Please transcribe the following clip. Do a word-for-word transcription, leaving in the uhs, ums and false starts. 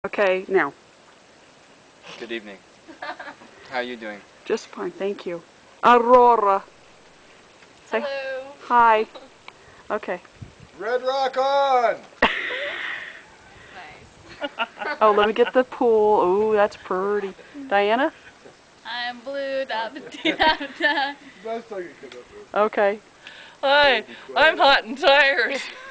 Okay, now. Good evening. How are you doing? Just fine, thank you. Aurora. Say hello. Hi. Okay. Redrock on! Nice. Oh, let me get the pool. Ooh, that's pretty. Diana? I'm blue. Da, da, da, da. Best I can come up with. Okay. Hi, I'm hot and tired.